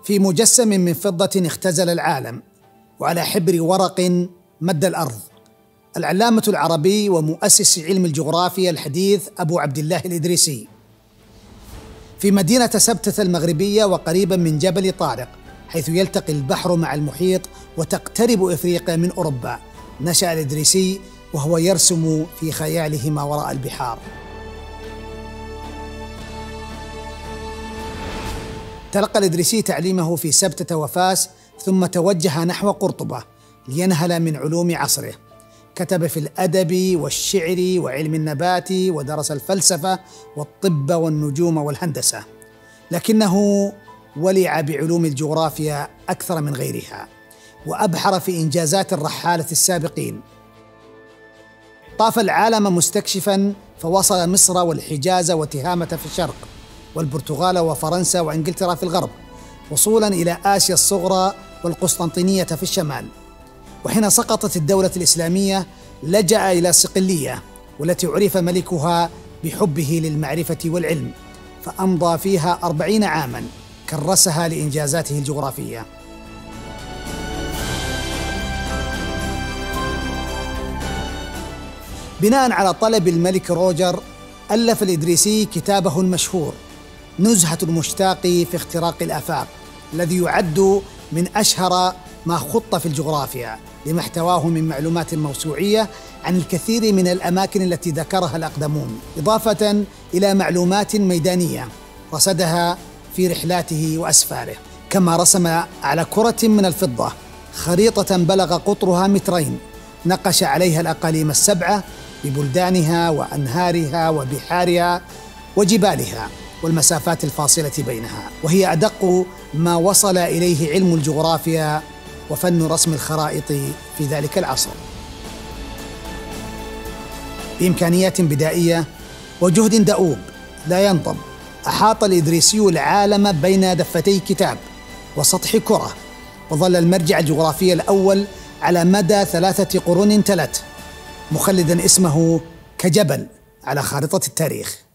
في مجسم من فضة اختزل العالم، وعلى حبر ورق مد الأرض، العلامة العربي ومؤسس علم الجغرافيا الحديث أبو عبد الله الإدريسي. في مدينة سبتة المغربية وقريبا من جبل طارق، حيث يلتقي البحر مع المحيط وتقترب إفريقيا من أوروبا، نشأ الإدريسي وهو يرسم في خياله ما وراء البحار. تلقى الإدريسي تعليمه في سبتة وفاس، ثم توجه نحو قرطبة لينهل من علوم عصره. كتب في الأدب والشعر وعلم النبات، ودرس الفلسفة والطب والنجوم والهندسة، لكنه ولع بعلوم الجغرافيا أكثر من غيرها، وأبحر في إنجازات الرحالة السابقين. طاف العالم مستكشفا، فوصل مصر والحجاز وتهامة في الشرق، والبرتغال وفرنسا وإنجلترا في الغرب، وصولا إلى آسيا الصغرى والقسطنطينية في الشمال. وحين سقطت الدولة الإسلامية لجأ إلى صقلية، والتي عرف ملكها بحبه للمعرفة والعلم، فأمضى فيها 40 عاما كرسها لإنجازاته الجغرافية. بناء على طلب الملك روجر، ألف الإدريسي كتابه المشهور نزهة المشتاق في اختراق الآفاق، الذي يعد من أشهر ما خط في الجغرافيا، لما احتواه من معلومات موسوعية عن الكثير من الأماكن التي ذكرها الأقدمون، إضافة إلى معلومات ميدانية رصدها في رحلاته وأسفاره. كما رسم على كرة من الفضة خريطة بلغ قطرها 2 متر، نقش عليها الأقاليم ال7 ببلدانها وأنهارها وبحارها وجبالها والمسافات الفاصلة بينها، وهي أدق ما وصل إليه علم الجغرافيا وفن رسم الخرائط في ذلك العصر. بإمكانيات بدائية وجهد دؤوب لا ينضب، أحاط الإدريسي العالم بين دفتي كتاب وسطح كرة، وظل المرجع الجغرافي الأول على مدى 3 قرون تلت، مخلدا اسمه كجبل على خارطة التاريخ.